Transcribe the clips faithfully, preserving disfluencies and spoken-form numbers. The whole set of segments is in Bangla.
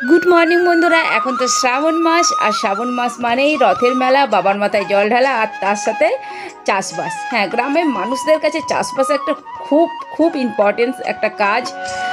গুড মর্নিং বন্ধুরা। এখন তো শ্রাবণ মাস, আর শ্রাবণ মাস মানেই রথের মেলা, বাবার মাথায় জল ঢালা, আর তার সাথে চাষবাস। হ্যাঁ, গ্রামের মানুষদের কাছে চাষবাস একটা খুব খুব ইম্পর্টেন্স একটা কাজ।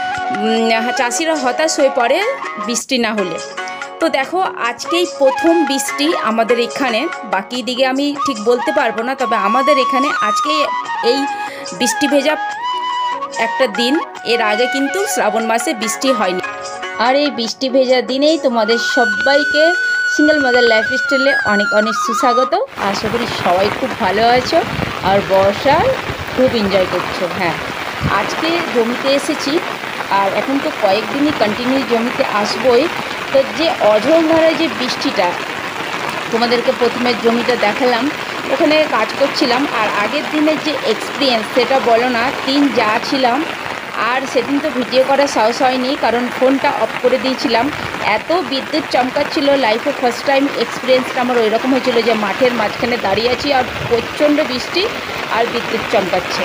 চাষিরা হতাশ হয়ে পড়ে বৃষ্টি না হলে। তো দেখো, আজকেই প্রথম বৃষ্টি আমাদের এখানে, বাকি দিকে আমি ঠিক বলতে পারবো না, তবে আমাদের এখানে আজকেই এই বৃষ্টি ভেজা একটা দিন। এর আগে কিন্তু শ্রাবণ মাসে বৃষ্টি হয়নি। আর এই বৃষ্টি ভেজা দিনেই তোমাদের সবাইকে সিঙ্গেল মাদার লাইফস্টাইলে অনেক অনেক সুস্বাগত। আশা করি সবাই খুব ভালো আছো আর বর্ষার খুব এনজয় করছো। হ্যাঁ, আজকে জমিতে এসেছি, আর এখন তো কয়েকদিনই কন্টিনিউ জমিতে আসবোই। তো যে অঝরমরা যে বৃষ্টিটা, তোমাদেরকে প্রথমে জমিটা দেখালাম, ওখানে কাজ করছিলাম। আর আগের দিনের যে এক্সপিরিয়েন্স সেটা বলো না, তিন যা ছিলাম। আর সেদিন তো ভিডিও করার সাহস হয়নি, কারণ ফোনটা অফ করে দিয়েছিলাম। এত বিদ্যুৎ চমকাচ্ছিল, লাইফে ফার্স্ট টাইম এক্সপিরিয়েন্সটা আমার ওই রকম হয়েছিল যে মাঠের মাঝখানে দাঁড়িয়ে আছি আর প্রচণ্ড বৃষ্টি আর বিদ্যুৎ চমকাচ্ছে।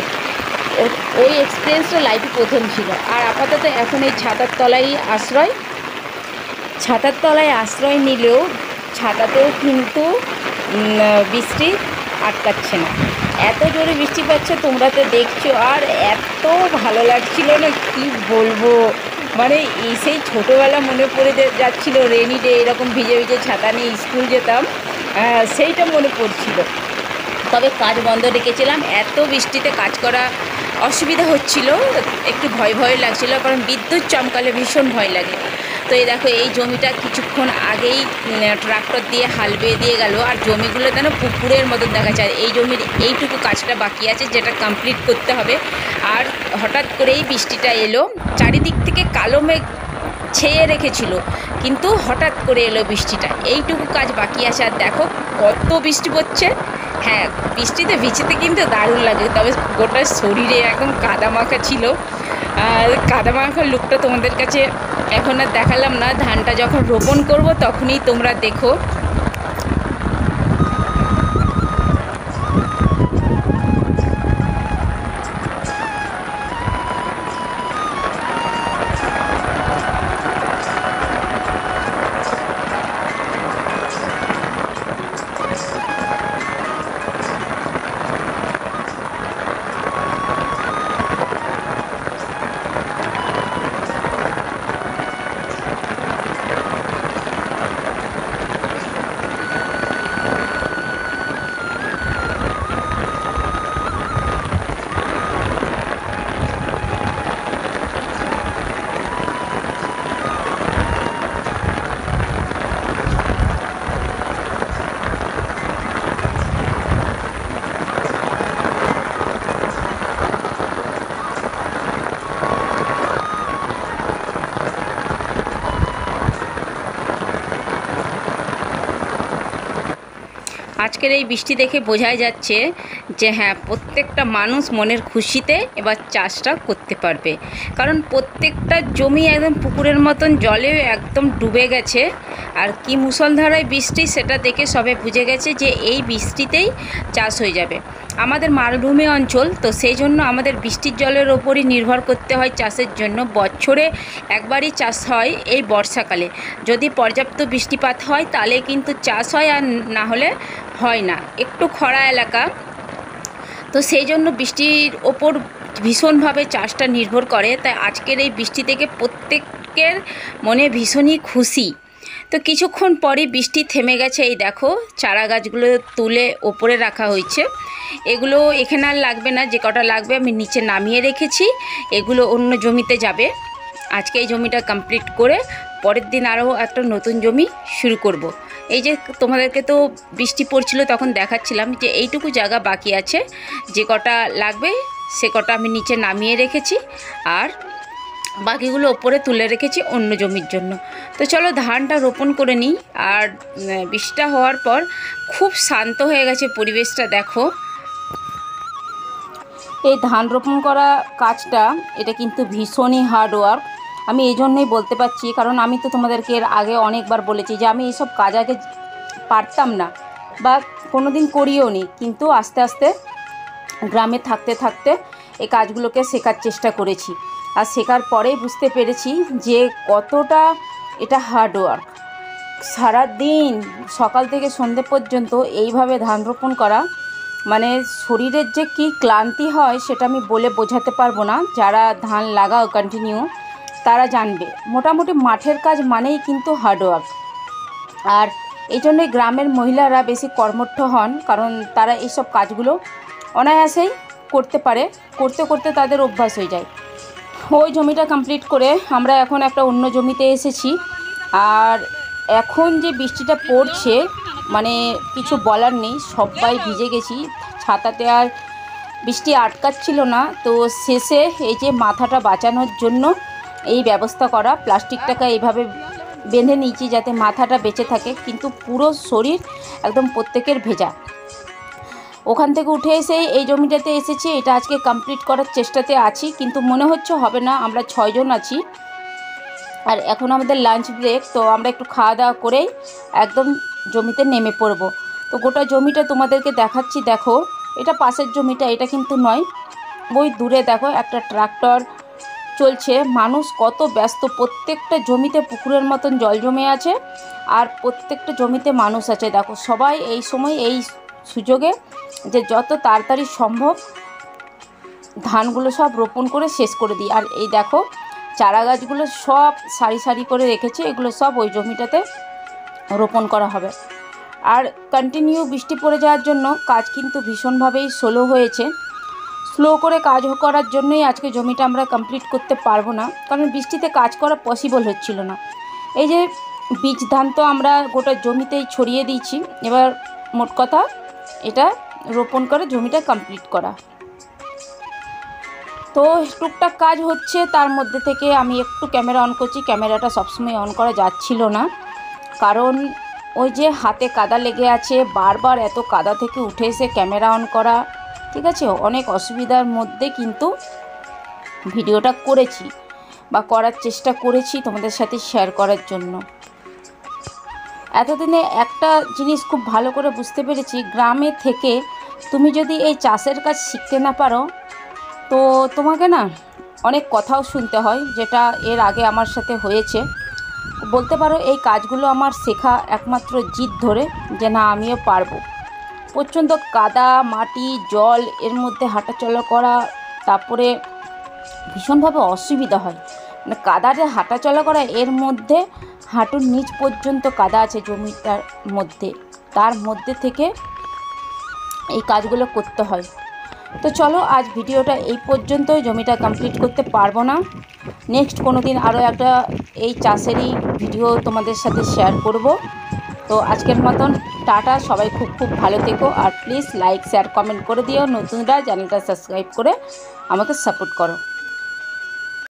ওই এক্সপিরিয়েন্সটা লাইফে প্রথম ছিল। আর আপাতত এখন এই ছাতার তলায় আশ্রয় ছাতার তলায় আশ্রয় নিলেও ছাতাতেও কিন্তু বৃষ্টি আটকাচ্ছে না। এত জোরে বৃষ্টি পাচ্ছে, তোমরা তো দেখছো। আর এত ভালো লাগছিল না, কি বলবো। মানে এই সেই ছোটোবেলা মনে পড়ে যাচ্ছিল, রেনি ডে এরকম ভিজে ভিজে ছাতা নিয়ে স্কুল যেতাম, সেইটা মনে পড়ছিল। তবে কাজ বন্ধ রেখেছিলাম, এত বৃষ্টিতে কাজ করা অসুবিধা হচ্ছিল, একটু ভয় ভয় লাগছিল, কারণ বিদ্যুৎ চমকালে ভীষণ ভয় লাগে। তো এই দেখো, এই জমিটা কিছুক্ষণ আগেই ট্রাক্টর দিয়ে হাল বেয়ে দিয়ে গেল। আর জমিগুলো যেন পুকুরের মতন দেখা যায়। এই জমির এইটুকু কাজটা বাকি আছে, যেটা কমপ্লিট করতে হবে। আর হঠাৎ করেই বৃষ্টিটা এলো, চারিদিক থেকে কালো মেঘ ছেয়ে রেখেছিল, কিন্তু হঠাৎ করে এলো বৃষ্টিটা। এইটুকু কাজ বাকি আছে। আর দেখো কত বৃষ্টি পড়ছে। হ্যাঁ, বৃষ্টিতে ভিজতে কিন্তু দারুণ লাগে, তবে গোটা শরীরে একদম কাদা মাখা ছিল। আর কাদা মাখার লুকটা তোমাদের কাছে এখন আর দেখালাম না, ধানটা যখন রোপণ করব তখনই তোমরা দেখো। আজকের এই বৃষ্টি দেখে বোঝাই যাচ্ছে যে হ্যাঁ, প্রত্যেকটা মানুষ মনের খুশিতে এবার চাষটা করতে পারবে। কারণ প্রত্যেকটা জমি একদম পুকুরের মতন জলে একদম ডুবে গেছে। আর কি মুষলধারায় বৃষ্টি, সেটা দেখে সবে বুঝে গেছে যে এই বৃষ্টিতেই চাষ হয়ে যাবে। আমাদের মালভূমি অঞ্চল, তো সেই জন্য আমাদের বৃষ্টির জলের ওপরই নির্ভর করতে হয় চাষের জন্য। বছরে একবারই চাষ হয় এই বর্ষাকালে। যদি পর্যাপ্ত বৃষ্টিপাত হয় তাহলে কিন্তু চাষ হয়, আর না হলে হয় না। একটু খরা এলাকা, তো সেই জন্য বৃষ্টির ওপর ভীষণভাবে চাষটা নির্ভর করে। তাই আজকের এই বৃষ্টি থেকে প্রত্যেকের মনে ভীষণই খুশি। তো কিছুক্ষণ পরই বৃষ্টি থেমে গেছে। এই দেখো, চারা গাছগুলো তুলে ওপরে রাখা হয়েছে। এগুলো এখানে আর লাগবে না, যে কটা লাগবে আমি নিচে নামিয়ে রেখেছি। এগুলো অন্য জমিতে যাবে। আজকে এই জমিটা কমপ্লিট করে পরের দিন আরও একটা নতুন জমি শুরু করব। এই যে তোমাদেরকে তো বৃষ্টি পড়ছিল তখন দেখাচ্ছিলাম যে এইটুকু জায়গা বাকি আছে, যে কটা লাগবে সে কটা আমি নিচে নামিয়ে রেখেছি, আর বাকিগুলো ওপরে তুলে রেখেছি অন্য জমির জন্য। তো চলো ধানটা রোপণ করে নিই। আর বৃষ্টিটা হওয়ার পর খুব শান্ত হয়ে গেছে পরিবেশটা। দেখো, এই ধান রোপণ করা কাজটা, এটা কিন্তু ভীষণই হার্ড ওয়ার্ক। আমি এই জন্যই বলতে পারছি, কারণ আমি তো তোমাদেরকে এর আগে অনেকবার বলেছি যে আমি এইসব কাজ আগে পারতাম না বা কোনো দিন করিও নি, কিন্তু আস্তে আস্তে গ্রামে থাকতে থাকতে এই কাজগুলোকে শেখার চেষ্টা করেছি। আর শেখার পরেই বুঝতে পেরেছি যে কতটা এটা হার্ড ওয়ার্ক। সারাদিন সকাল থেকে সন্ধে পর্যন্ত এইভাবে ধান রোপণ করা, মানে শরীরের যে কি ক্লান্তি হয় সেটা আমি বলে বোঝাতে পারবো না। যারা ধান লাগাও কন্টিনিউ তারা জানবে। মোটামুটি মাঠের কাজ মানেই কিন্তু হার্ডওয়ার্ক। আর এই জন্যই গ্রামের মহিলারা বেশি কর্মঠ হন, কারণ তারা এইসব কাজগুলো অনায়াসেই করতে পারে, করতে করতে তাদের অভ্যাস হয়ে যায়। ওই জমিটা কমপ্লিট করে আমরা এখন একটা অন্য জমিতে এসেছি। আর এখন যে বৃষ্টিটা পড়ছে মানে কিছু বলার নেই, সবাই ভিজে গেছি। ছাতাতে আর বৃষ্টি আটকাচ্ছিল না, তো শেষে এই যে মাথাটা বাঁচানোর জন্য এই ব্যবস্থা করা, প্লাস্টিকটাকে এইভাবে বেঁধে নিয়েছি যাতে মাথাটা বেঁচে থাকে, কিন্তু পুরো শরীর একদম প্রত্যেকের ভেজা। ওখান থেকে উঠে এসে এই জমিটাতে এসেছি, এটা আজকে কমপ্লিট করার চেষ্টাতে আছি, কিন্তু মনে হচ্ছে হবে না। আমরা ছয়জন আছি আর এখন আমাদের লাঞ্চ ব্রেক, তো আমরা একটু খাওয়া দাওয়া করেই একদম জমিতে নেমে পড়ব। তো গোটা জমিটা তোমাদেরকে দেখাচ্ছি। দেখো এটা পাশের জমিটা, এটা কিন্তু নয়। ওই দূরে দেখো একটা ট্রাক্টর চলছে, মানুষ কত ব্যস্ত। প্রত্যেকটা জমিতে পুকুরের মতন জল জমে আছে আর প্রত্যেকটা জমিতে মানুষ আছে। দেখো সবাই এই সময় এই সুযোগে যে যত তাড়াতাড়ি সম্ভব ধানগুলো সব রোপণ করে শেষ করে দিই। আর এই দেখো চারা গাছগুলো সব সারি সারি করে রেখেছে, এগুলো সব ওই জমিটাতে রোপণ করা হবে। আর কন্টিনিউ বৃষ্টি পড়ে যাওয়ার জন্য কাজ কিন্তু ভীষণভাবেই স্লো হয়েছে। স্লো করে কাজ করার জন্যই আজকে জমিটা আমরা কমপ্লিট করতে পারবো না, কারণ বৃষ্টিতে কাজ করা পসিবল হচ্ছিল না। এই যে বীজ ধান তো আমরা গোটা জমিতেই ছড়িয়ে দিয়েছি, এবার মোট কথা এটা রোপণ করে জমিটা কমপ্লিট করা। তো টুকটাক কাজ হচ্ছে, তার মধ্যে থেকে আমি একটু ক্যামেরা অন করছি। ক্যামেরাটা সবসময় অন করা যাচ্ছিল না, কারণ ওই যে হাতে কাদা লেগে আছে, বারবার এত কাদা থেকে উঠে এসে ক্যামেরা অন করা, ঠিক আছে, অনেক অসুবিধার মধ্যে কিন্তু ভিডিওটা করেছি বা করার চেষ্টা করেছি তোমাদের সাথে শেয়ার করার জন্য। এতদিনে একটা জিনিস খুব ভালো করে বুঝতে পেরেছি, গ্রামে থেকে তুমি যদি এই চাষের কাজ শিখতে না পারো তো তোমাকে না অনেক কথাও শুনতে হয়, যেটা এর আগে আমার সাথে হয়েছে। বলতে পারো এই কাজগুলো আমার শেখা একমাত্র জিদ ধরে যে না আমিও পারবো। প্রচণ্ড কাদা মাটি জল এর মধ্যে হাঁটাচলা করা, তারপরে ভীষণভাবে অসুবিধা হয়। মানে কাদাতে হাঁটাচলা করা, এর মধ্যে হাঁটুর নিচ পর্যন্ত কাদা আছে জমিটার মধ্যে, তার মধ্যে থেকে এই কাজগুলো করতে হয়। তো চলো আজ ভিডিওটা এই পর্যন্তই, জমিটা কমপ্লিট করতে পারবো না। নেক্সট কোনো দিন আরও একটা এই চাষেরই ভিডিও তোমাদের সাথে শেয়ার করব। তো আজকের মতন টাটা, সবাই খুব খুব ভালো থেকো। আর প্লিজ লাইক শেয়ার কমেন্ট করে দিও, নতুনরা চ্যানেলটা সাবস্ক্রাইব করে আমাকে সাপোর্ট করো।